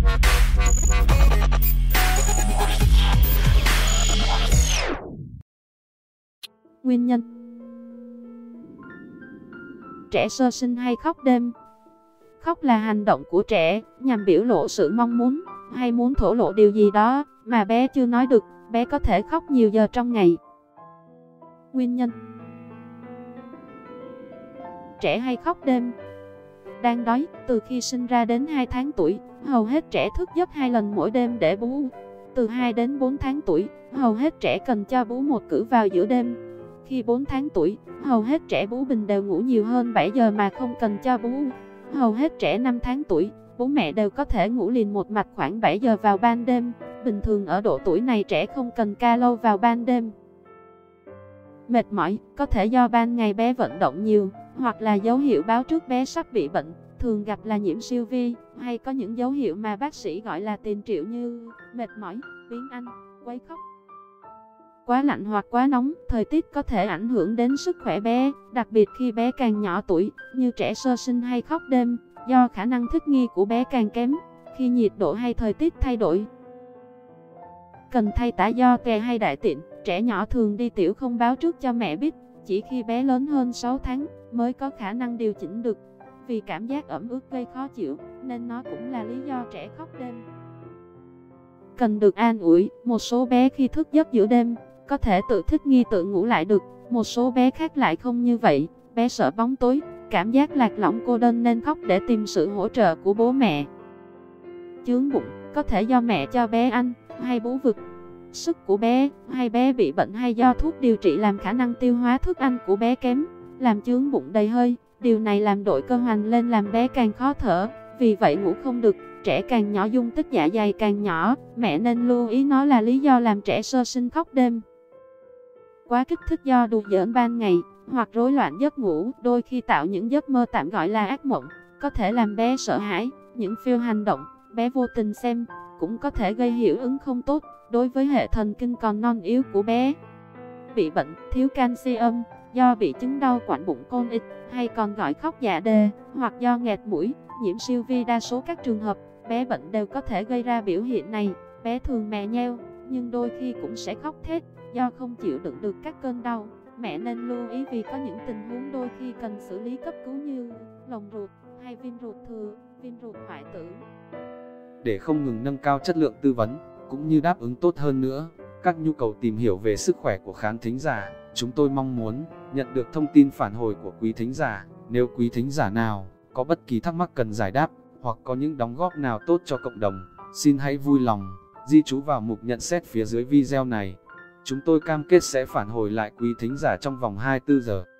Nguyên nhân: trẻ sơ sinh hay khóc đêm. Khóc là hành động của trẻ nhằm biểu lộ sự mong muốn hay muốn thổ lộ điều gì đó mà bé chưa nói được. Bé có thể khóc nhiều giờ trong ngày. Nguyên nhân: trẻ hay khóc đêm. Đang đói, từ khi sinh ra đến 2 tháng tuổi, hầu hết trẻ thức giấc 2 lần mỗi đêm để bú. Từ 2 đến 4 tháng tuổi, hầu hết trẻ cần cho bú một cữ vào giữa đêm. Khi 4 tháng tuổi, hầu hết trẻ bú bình đều ngủ nhiều hơn 7 giờ mà không cần cho bú. Hầu hết trẻ 5 tháng tuổi, bố mẹ đều có thể ngủ liền một mạch khoảng 7 giờ vào ban đêm. Bình thường ở độ tuổi này trẻ không cần ca lâu vào ban đêm. Mệt mỏi, có thể do ban ngày bé vận động nhiều, hoặc là dấu hiệu báo trước bé sắp bị bệnh, thường gặp là nhiễm siêu vi, hay có những dấu hiệu mà bác sĩ gọi là tiền triệu như mệt mỏi, biếng ăn, quấy khóc. Quá lạnh hoặc quá nóng, thời tiết có thể ảnh hưởng đến sức khỏe bé, đặc biệt khi bé càng nhỏ tuổi, như trẻ sơ sinh hay khóc đêm, do khả năng thích nghi của bé càng kém, khi nhiệt độ hay thời tiết thay đổi. Cần thay tã do tè hay đại tiện, trẻ nhỏ thường đi tiểu không báo trước cho mẹ biết, chỉ khi bé lớn hơn 6 tháng mới có khả năng điều chỉnh được. Vì cảm giác ẩm ướt gây khó chịu, nên nó cũng là lý do trẻ khóc đêm. Cần được an ủi, một số bé khi thức giấc giữa đêm, có thể tự thích nghi tự ngủ lại được, một số bé khác lại không như vậy, bé sợ bóng tối, cảm giác lạc lõng cô đơn nên khóc để tìm sự hỗ trợ của bố mẹ. Chướng bụng, có thể do mẹ cho bé ăn, hay bú vực sức của bé, hay bé bị bệnh hay do thuốc điều trị làm khả năng tiêu hóa thức ăn của bé kém, làm chướng bụng đầy hơi, điều này làm đội cơ hoành lên làm bé càng khó thở, vì vậy ngủ không được, trẻ càng nhỏ dung tích dạ dày càng nhỏ, mẹ nên lưu ý nó là lý do làm trẻ sơ sinh khóc đêm. Quá kích thích do đùa giỡn ban ngày, hoặc rối loạn giấc ngủ, đôi khi tạo những giấc mơ tạm gọi là ác mộng, có thể làm bé sợ hãi, những phim hành động, bé vô tình xem, cũng có thể gây hiệu ứng không tốt đối với hệ thần kinh còn non yếu của bé. Bị bệnh thiếu canxi-âm, do bị chứng đau quặn bụng colic, hay còn gọi khóc dạ đề, hoặc do nghẹt mũi, nhiễm siêu vi. Đa số các trường hợp bé bệnh đều có thể gây ra biểu hiện này, bé thường mè nheo, nhưng đôi khi cũng sẽ khóc thét, do không chịu đựng được các cơn đau. Mẹ nên lưu ý vì có những tình huống đôi khi cần xử lý cấp cứu như lồng ruột, hay viêm ruột thừa, viêm ruột hoại tử. Để không ngừng nâng cao chất lượng tư vấn, cũng như đáp ứng tốt hơn nữa các nhu cầu tìm hiểu về sức khỏe của khán thính giả, chúng tôi mong muốn nhận được thông tin phản hồi của quý thính giả. Nếu quý thính giả nào có bất kỳ thắc mắc cần giải đáp, hoặc có những đóng góp nào tốt cho cộng đồng, xin hãy vui lòng ghi chú vào mục nhận xét phía dưới video này. Chúng tôi cam kết sẽ phản hồi lại quý thính giả trong vòng 24 giờ.